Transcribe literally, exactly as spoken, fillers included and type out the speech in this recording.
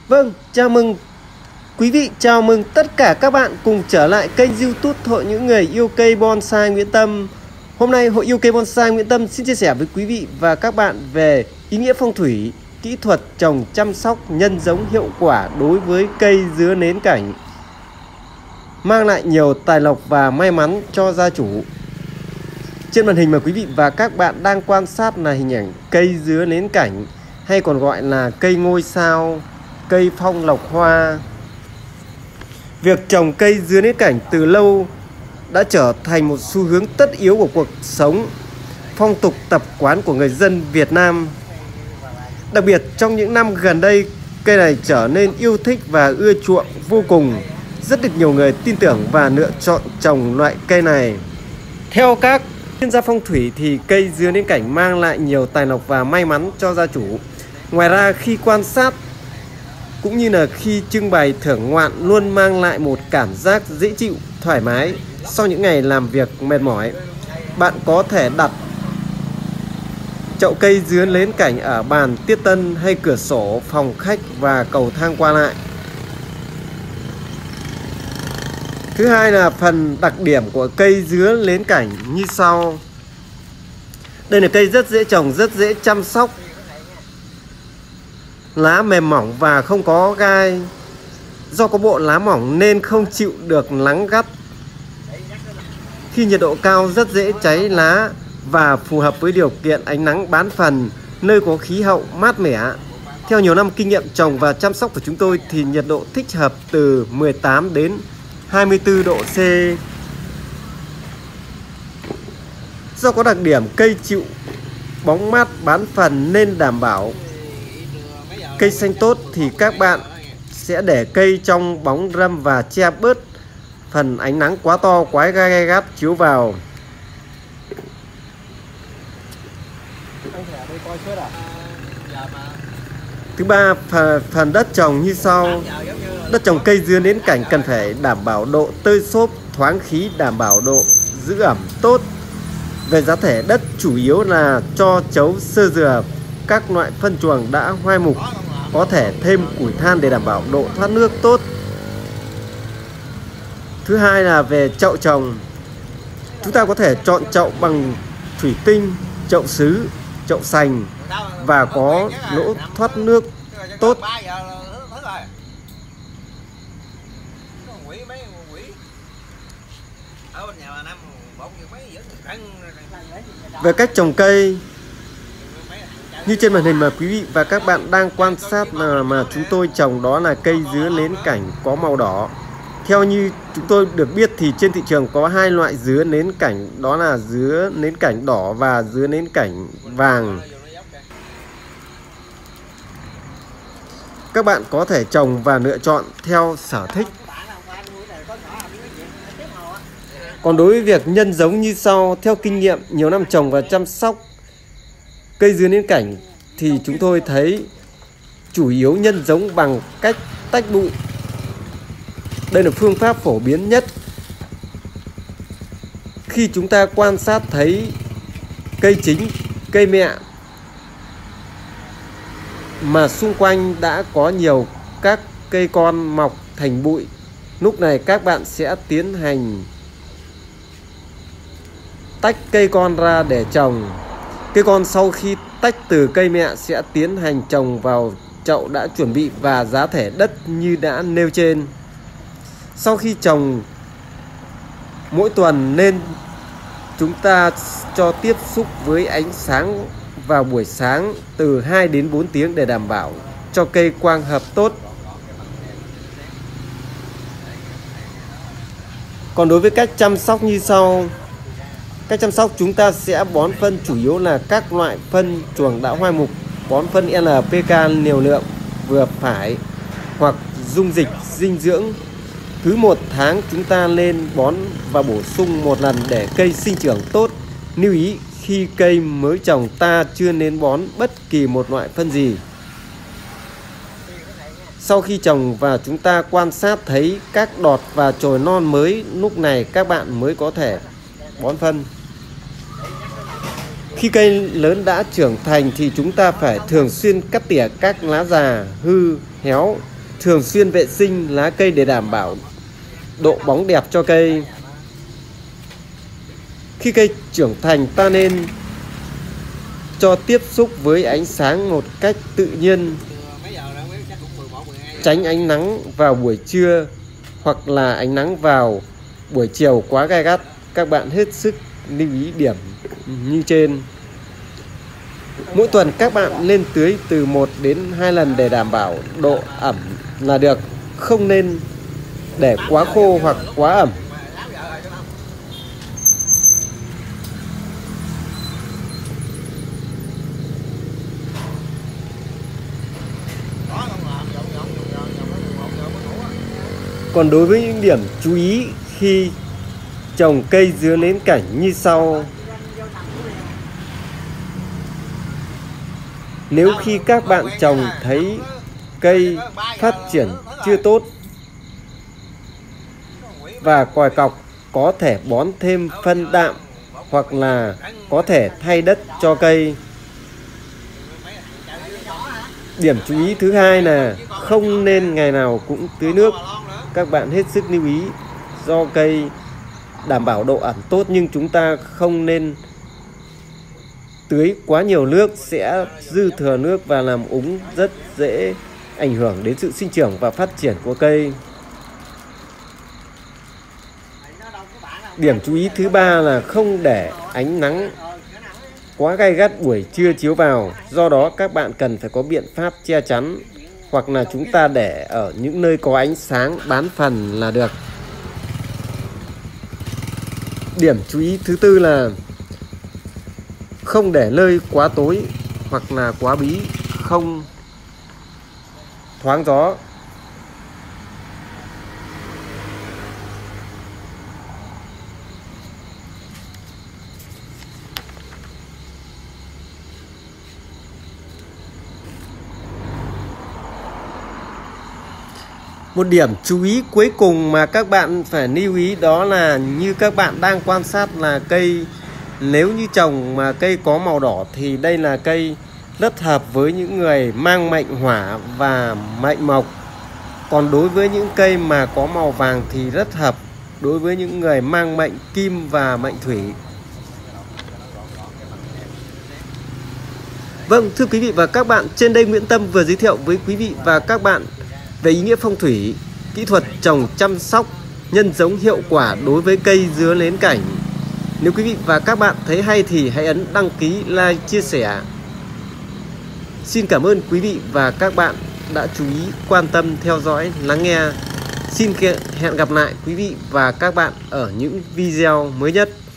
Vâng, chào mừng quý vị, chào mừng tất cả các bạn cùng trở lại kênh YouTube Hội những người yêu cây bonsai Nguyễn Tâm. Hôm nay Hội yêu cây bonsai Nguyễn Tâm xin chia sẻ với quý vị và các bạn về ý nghĩa phong thủy, kỹ thuật trồng chăm sóc nhân giống hiệu quả đối với cây dứa nến cảnh, mang lại nhiều tài lộc và may mắn cho gia chủ. Trên màn hình mà quý vị và các bạn đang quan sát là hình ảnh cây dứa nến cảnh, hay còn gọi là cây ngôi sao, cây phong lộc hoa. Việc trồng cây dứa nến cảnh từ lâu đã trở thành một xu hướng tất yếu của cuộc sống, phong tục tập quán của người dân Việt Nam. Đặc biệt trong những năm gần đây, cây này trở nên yêu thích và ưa chuộng vô cùng. Rất được nhiều người tin tưởng và lựa chọn trồng loại cây này. Theo các chuyên gia phong thủy thì cây dứa nến cảnh mang lại nhiều tài lộc và may mắn cho gia chủ. Ngoài ra, khi quan sát cũng như là khi trưng bày thưởng ngoạn luôn mang lại một cảm giác dễ chịu, thoải mái sau những ngày làm việc mệt mỏi. Bạn có thể đặt chậu cây dứa nến cảnh ở bàn tiết tân hay cửa sổ phòng khách và cầu thang qua lại. Thứ hai là phần đặc điểm của cây dứa nến cảnh như sau. Đây là cây rất dễ trồng, rất dễ chăm sóc. Lá mềm mỏng và không có gai. Do có bộ lá mỏng nên không chịu được nắng gắt. Khi nhiệt độ cao rất dễ cháy lá và phù hợp với điều kiện ánh nắng bán phần, nơi có khí hậu mát mẻ. Theo nhiều năm kinh nghiệm trồng và chăm sóc của chúng tôi thì nhiệt độ thích hợp từ mười tám đến hai mươi tư độ C. Do có đặc điểm cây chịu bóng mát bán phần nên đảm bảo cây xanh tốt thì các bạn sẽ để cây trong bóng râm và che bớt phần ánh nắng quá to, quá gai gắt chiếu vào. Thứ ba, phần đất trồng như sau. Đất trồng cây dứa nến cảnh cần phải đảm bảo độ tơi xốp, thoáng khí, đảm bảo độ giữ ẩm tốt. Về giá thể đất chủ yếu là cho chấu, sơ dừa, các loại phân chuồng đã hoai mục, có thể thêm củi than để đảm bảo độ thoát nước tốt. Thứ hai là về chậu trồng. Chúng ta có thể chọn chậu bằng thủy tinh, chậu sứ, chậu sành và có lỗ thoát nước tốt. Về cách trồng cây, như trên màn hình mà quý vị và các bạn đang quan sát là mà chúng tôi trồng, đó là cây dứa nến cảnh có màu đỏ. Theo như chúng tôi được biết thì trên thị trường có hai loại dứa nến cảnh, đó là dứa nến cảnh đỏ và dứa nến cảnh vàng. Các bạn có thể trồng và lựa chọn theo sở thích. Còn đối với việc nhân giống như sau, theo kinh nghiệm nhiều năm trồng và chăm sóc cây dứa nến cảnh thì chúng tôi thấy chủ yếu nhân giống bằng cách tách bụi. Đây là phương pháp phổ biến nhất. Khi chúng ta quan sát thấy cây chính, cây mẹ mà xung quanh đã có nhiều các cây con mọc thành bụi, lúc này các bạn sẽ tiến hành tách cây con ra để trồng. Cây con sau khi tách từ cây mẹ sẽ tiến hành trồng vào chậu đã chuẩn bị và giá thể đất như đã nêu trên. Sau khi trồng mỗi tuần nên chúng ta cho tiếp xúc với ánh sáng vào buổi sáng từ hai đến bốn tiếng để đảm bảo cho cây quang hợp tốt. Còn đối với cách chăm sóc như sau. Cách chăm sóc chúng ta sẽ bón phân chủ yếu là các loại phân chuồng đã hoai mục, bón phân en pê ca liều lượng vừa phải hoặc dung dịch dinh dưỡng. Cứ một tháng chúng ta nên bón và bổ sung một lần để cây sinh trưởng tốt. Lưu ý khi cây mới trồng ta chưa nên bón bất kỳ một loại phân gì. Sau khi trồng và chúng ta quan sát thấy các đọt và chồi non mới, lúc này các bạn mới có thể bón phân. Khi cây lớn đã trưởng thành thì chúng ta phải thường xuyên cắt tỉa các lá già, hư, héo thường xuyên vệ sinh lá cây để đảm bảo độ bóng đẹp cho cây. Khi cây trưởng thành, ta nên cho tiếp xúc với ánh sáng một cách tự nhiên, tránh ánh nắng vào buổi trưa hoặc là ánh nắng vào buổi chiều quá gai gắt. Các bạn hết sức lưu ý điểm như trên. Mỗi tuần các bạn nên tưới từ một đến hai lần để đảm bảo độ ẩm là được, không nên để quá khô hoặc quá ẩm. Còn đối với những điểm chú ý khi trồng cây dứa nến cảnh như sau. Nếu khi các bạn trồng thấy cây phát triển chưa tốt và còi cọc, có thể bón thêm phân đạm hoặc là có thể thay đất cho cây. Điểm chú ý thứ hai là không nên ngày nào cũng tưới nước. Các bạn hết sức lưu ý, do cây đảm bảo độ ẩm tốt nhưng chúng ta không nên tưới quá nhiều nước, sẽ dư thừa nước và làm úng, rất dễ ảnh hưởng đến sự sinh trưởng và phát triển của cây. Điểm chú ý thứ ba là không để ánh nắng quá gay gắt buổi trưa chiếu vào. Do đó các bạn cần phải có biện pháp che chắn, hoặc là chúng ta để ở những nơi có ánh sáng bán phần là được. Điểm chú ý thứ tư là không để nơi quá tối hoặc là quá bí, không thoáng gió. Một điểm chú ý cuối cùng mà các bạn phải lưu ý đó là như các bạn đang quan sát là cây, nếu như trồng mà cây có màu đỏ thì đây là cây rất hợp với những người mang mệnh hỏa và mệnh mộc. Còn đối với những cây mà có màu vàng thì rất hợp đối với những người mang mệnh kim và mệnh thủy. Vâng, thưa quý vị và các bạn, trên đây Nguyễn Tâm vừa giới thiệu với quý vị và các bạn về ý nghĩa phong thủy, kỹ thuật trồng chăm sóc, nhân giống hiệu quả đối với cây dứa nến cảnh. Nếu quý vị và các bạn thấy hay thì hãy ấn đăng ký, like, chia sẻ. Xin cảm ơn quý vị và các bạn đã chú ý, quan tâm, theo dõi, lắng nghe. Xin hẹn gặp lại quý vị và các bạn ở những video mới nhất.